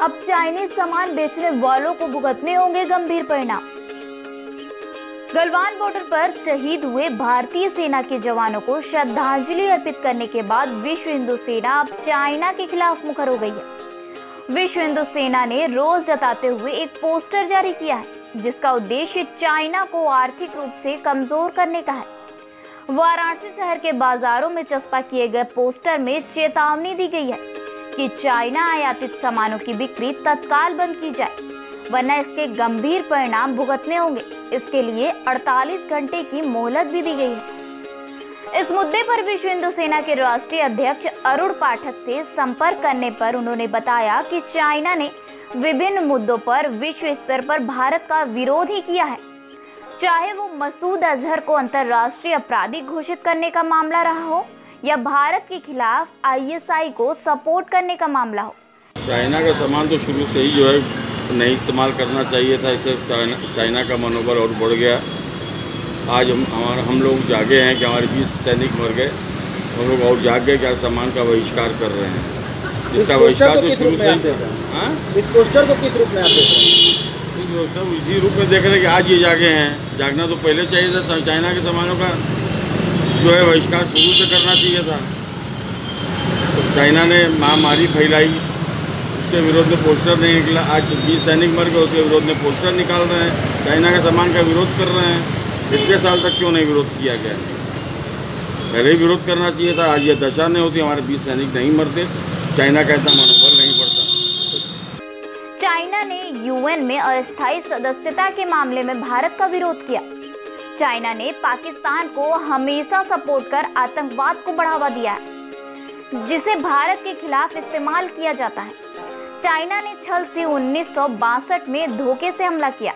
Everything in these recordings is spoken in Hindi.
अब चाइनीज सामान बेचने वालों को भुगतने होंगे गंभीर परिणाम। गलवान बॉर्डर पर शहीद हुए भारतीय सेना के जवानों को श्रद्धांजलि अर्पित करने के बाद विश्व हिंदू सेना अब चाइना के खिलाफ मुखर हो गई है। विश्व हिंदू सेना ने रोष जताते हुए एक पोस्टर जारी किया है, जिसका उद्देश्य चाइना को आर्थिक रूप से कमजोर करने का है। वाराणसी शहर के बाजारों में चस्पा किए गए पोस्टर में चेतावनी दी गई है कि चाइना आयातित सामानों की बिक्री तत्काल बंद की जाए, वरना इसके गंभीर परिणाम भुगतने होंगे। इसके लिए 48 घंटे की मोहलत भी दी गई है। इस मुद्दे पर विश्व हिंदू सेना के राष्ट्रीय अध्यक्ष अरुण पाठक से संपर्क करने पर उन्होंने बताया कि चाइना ने विभिन्न मुद्दों पर विश्व स्तर पर भारत का विरोध ही किया है, चाहे वो मसूद अजहर को अंतर्राष्ट्रीय अपराधी घोषित करने का मामला रहा हो या भारत के खिलाफ ISI को सपोर्ट करने का मामला हो। चाइना का सामान तो शुरू से ही जो है नहीं इस्तेमाल करना चाहिए था, इससे चाइना का मनोबल और बढ़ गया। आज हम लोग जागे हैं कि हमारे 20 सैनिक मर गए, हम लोग और जाग गए कि सामान का बहिष्कार कर रहे हैं। इसका बहिष्कार तो शुरू से इस पोस्टर को किस रूप में आप देख रहे हैं? सब इसी रूप में देख रहे हैं कि आज ये जागे हैं। जागना तो पहले चाहिए था, चाइना के सामानों का जो है बहिष्कार शुरू से करना चाहिए था। तो चाइना ने महामारी फैलाई, उसके विरोध में पोस्टर नहीं निकला। आज 20 सैनिक मर गए, उसके विरोध में पोस्टर निकाल रहे हैं, चाइना के सामान का विरोध कर रहे हैं। इतने साल तक क्यों नहीं विरोध किया गया? पहले ही विरोध करना चाहिए था। आज ये दशा नहीं होती, हमारे 20 सैनिक नहीं मरते, चाइना का इतना मनोबल नहीं बढ़ता। चाइना ने UN में अस्थायी सदस्यता के मामले में भारत का विरोध किया। चाइना ने पाकिस्तान को हमेशा सपोर्ट कर आतंकवाद को बढ़ावा दिया है, जिसे भारत के खिलाफ इस्तेमाल किया जाता है। चाइना ने छल से 1962 में धोखे से हमला किया,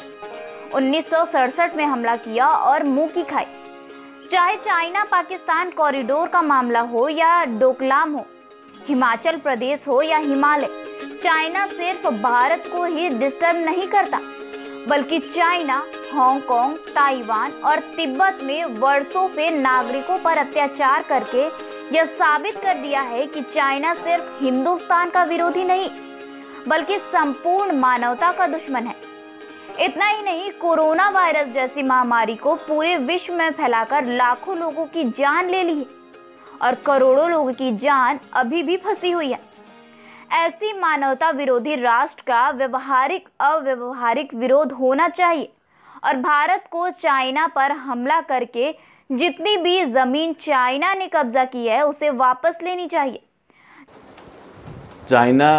1967 में हमला किया और मुंह की खाई। चाहे चाइना पाकिस्तान कॉरिडोर का मामला हो या डोकलाम हो, हिमाचल प्रदेश हो या हिमालय, चाइना सिर्फ भारत को ही डिस्टर्ब नहीं करता, बल्कि चाइना हांगकांग, ताइवान और तिब्बत में वर्षों से नागरिकों पर अत्याचार करके यह साबित कर दिया है कि चाइना सिर्फ हिंदुस्तान का विरोधी नहीं, बल्कि संपूर्ण मानवता का दुश्मन है। इतना ही नहीं, कोरोना वायरस जैसी महामारी को पूरे विश्व में फैलाकर लाखों लोगों की जान ले ली है और करोड़ों लोगों की जान अभी भी फंसी हुई है। ऐसी मानवता विरोधी राष्ट्र का व्यवहारिक अव्यवहारिक विरोध होना चाहिए और भारत को चाइना पर हमला करके जितनी भी जमीन चाइना ने कब्जा की है उसे वापस लेनी चाहिए। चाइना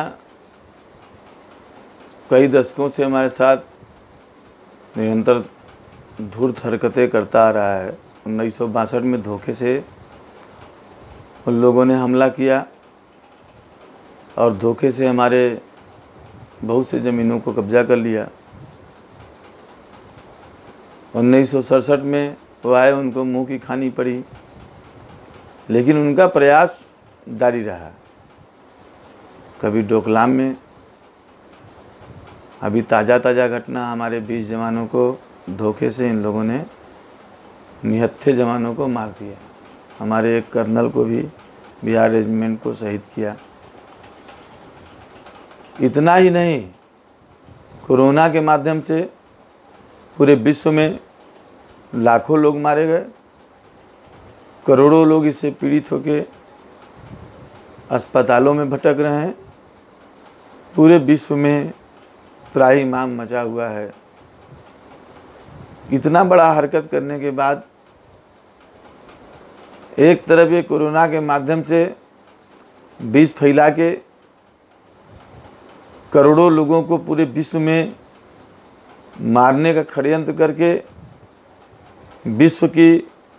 कई दशकों से हमारे साथ निरंतर धूर्त हरकतें करता आ रहा है। 1962 में धोखे से उन लोगों ने हमला किया और धोखे से हमारे बहुत से ज़मीनों को कब्जा कर लिया। 1967 में वो आए, उनको मुंह की खानी पड़ी, लेकिन उनका प्रयास जारी रहा। कभी डोकलाम में, अभी ताज़ा घटना, हमारे 20 जवानों को धोखे से इन लोगों ने निहत्थे जवानों को मार दिया। हमारे एक कर्नल को भी, बिहार रेजिमेंट को शहीद किया। इतना ही नहीं, कोरोना के माध्यम से पूरे विश्व में लाखों लोग मारे गए, करोड़ों लोग इससे पीड़ित होकर अस्पतालों में भटक रहे हैं। पूरे विश्व में त्राहिमाम मचा हुआ है। इतना बड़ा हरकत करने के बाद एक तरफ ये कोरोना के माध्यम से विष फैला के करोड़ों लोगों को पूरे विश्व में मारने का षड्यंत्र करके विश्व की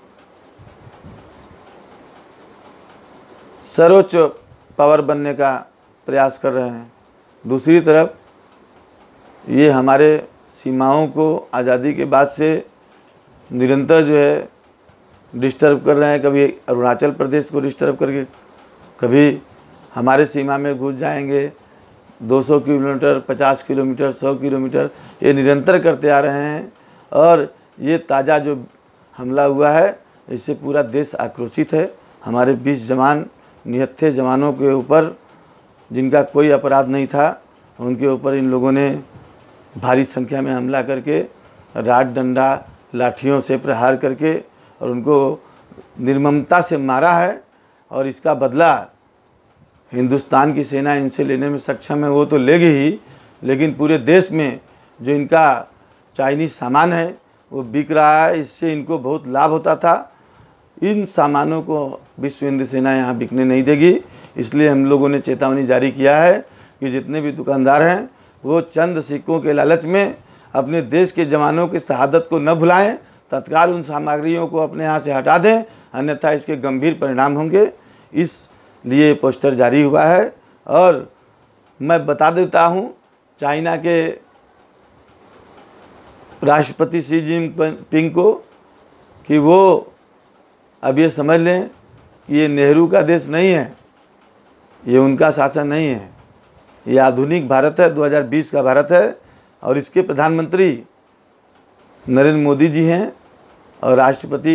सर्वोच्च पावर बनने का प्रयास कर रहे हैं। दूसरी तरफ ये हमारे सीमाओं को आज़ादी के बाद से निरंतर जो है डिस्टर्ब कर रहे हैं। कभी अरुणाचल प्रदेश को डिस्टर्ब करके, कभी हमारे सीमा में घुस जाएंगे। 200 किलोमीटर, 50 किलोमीटर, 100 किलोमीटर ये निरंतर करते आ रहे हैं। और ये ताज़ा जो हमला हुआ है, इससे पूरा देश आक्रोशित है। हमारे 20 जवान निहत्थे जवानों के ऊपर, जिनका कोई अपराध नहीं था, उनके ऊपर इन लोगों ने भारी संख्या में हमला करके राड डंडा लाठियों से प्रहार करके और उनको निर्ममता से मारा है। और इसका बदला हिंदुस्तान की सेना इनसे लेने में सक्षम है, वो तो लेगी ही, लेकिन पूरे देश में जो इनका चाइनीज़ सामान है वो बिक रहा है, इससे इनको बहुत लाभ होता था। इन सामानों को विश्व हिंदू सेना यहाँ बिकने नहीं देगी। इसलिए हम लोगों ने चेतावनी जारी किया है कि जितने भी दुकानदार हैं वो चंद सिक्कों के लालच में अपने देश के जवानों की शहादत को न भुलाएं, तत्काल उन सामग्रियों को अपने यहाँ से हटा दें, अन्यथा इसके गंभीर परिणाम होंगे। इसलिए पोस्टर जारी हुआ है। और मैं बता देता हूँ चाइना के राष्ट्रपति शी जिनपिंग को कि वो अब ये समझ लें कि ये नेहरू का देश नहीं है, ये उनका शासन नहीं है, ये आधुनिक भारत है, 2020 का भारत है। और इसके प्रधानमंत्री नरेंद्र मोदी जी हैं और राष्ट्रपति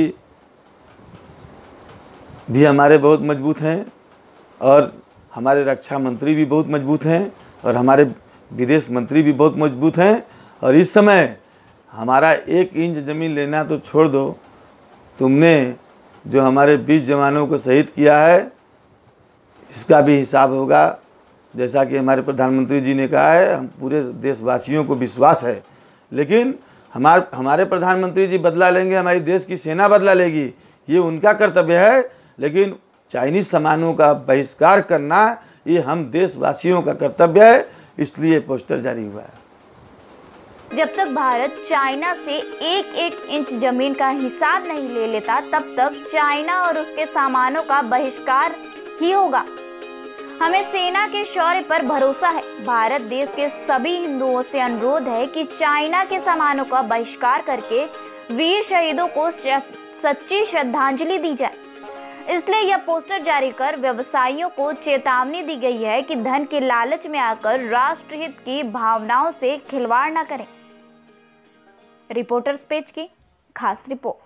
भी हमारे बहुत मजबूत हैं और हमारे रक्षा मंत्री भी बहुत मजबूत हैं और हमारे विदेश मंत्री भी बहुत मजबूत हैं। और इस समय हमारा 1 इंच ज़मीन लेना तो छोड़ दो, तुमने जो हमारे 20 जवानों को शहीद किया है इसका भी हिसाब होगा। जैसा कि हमारे प्रधानमंत्री जी ने कहा है, हम पूरे देशवासियों को विश्वास है, लेकिन हमारे प्रधानमंत्री जी बदला लेंगे, हमारी देश की सेना बदला लेगी, ये उनका कर्तव्य है। लेकिन चाइनीज़ सामानों का बहिष्कार करना ये हम देशवासियों का कर्तव्य है, इसलिए पोस्टर जारी हुआ है। जब तक भारत चाइना से 1-1 इंच जमीन का हिसाब नहीं ले लेता, तब तक चाइना और उसके सामानों का बहिष्कार ही होगा। हमें सेना के शौर्य पर भरोसा है। भारत देश के सभी हिंदुओं से अनुरोध है कि चाइना के सामानों का बहिष्कार करके वीर शहीदों को सच्ची श्रद्धांजलि दी जाए। इसलिए यह पोस्टर जारी कर व्यवसायियों को चेतावनी दी गई है कि धन के लालच में आकर राष्ट्रहित की भावनाओं से खिलवाड़ न करें। रिपोर्टर्स पेज की खास रिपोर्ट।